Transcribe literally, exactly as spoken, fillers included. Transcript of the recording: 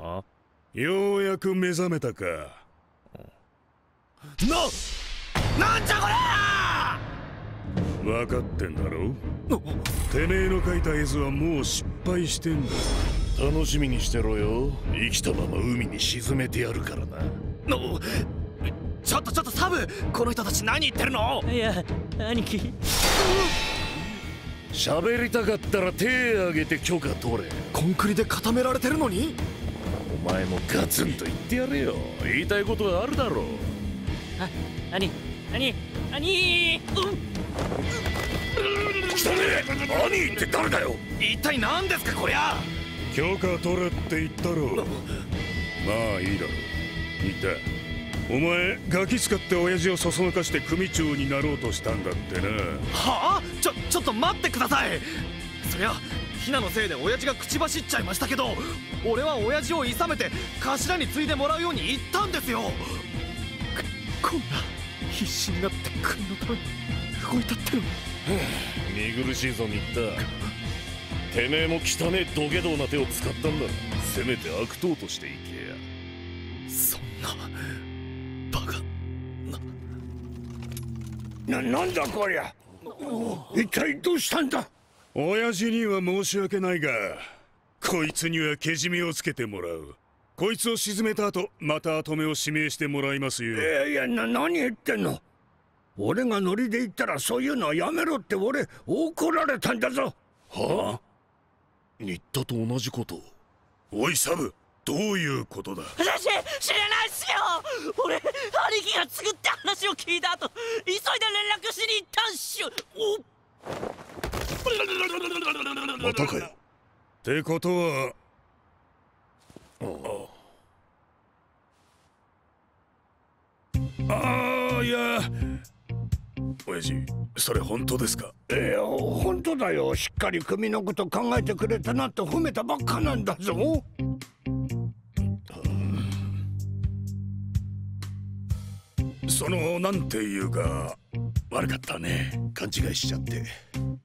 あ、 ようやく目覚めたか。 な、なんじゃこりゃ。 分かってんだろ。てめえの描いた絵図はもう失敗してんだ。 楽しみにしてろよ。生きたまま海に沈めてやるからな。 のちょっとちょっとサブ、この人たち何言ってるの。 いや兄貴、 喋りたかったら手挙げて許可取れ。 コンクリで固められてるのに。 お前もガツンと言ってやれよ。言いたいことがあるだろう。 あ、兄兄兄、うん、 汚ねえ。兄って誰だよ。 一体何ですかこりゃ。 許可取れって言ったろ。まあいいだろう。言った。お前ガキ使って親父をそそのかして組長になろうとしたんだってな。 はあ、ちょちょっと待ってください。そりゃヒナのせいで親父が口走っちゃいましたけど、俺は親父をいさめて頭に継いでもらうように言ったんですよ。ここんな必死になって国のために動いたってのに。 見苦しいぞ新田。てめえも汚ねえ土下道な手を使ったんだ。せめて悪党としていけや。 そんなバカな。な、なんだこりゃ。一体どうしたんだ。 親父には申し訳ないが、こいつにはけじめをつけてもらう。こいつを沈めた後、また跡目を指名してもらいますよ。 いやいや、な、何言ってんの。俺がノリで言ったらそういうのはやめろって俺怒られたんだぞ。 はあ、新田と同じこと。 おいサブ、どういうことだ。 私知らないっすよ。俺兄貴が作った話を聞いた後、急いで連絡しに行ったんしゅ。 またかよ。 ってことは、ああ、いや、親父、それ本当ですか。 いや、本当だよ。しっかり組のこと考えてくれたなって褒めたばっかなんだぞ。 そのなんていうか、悪かったね。 勘違いしちゃって。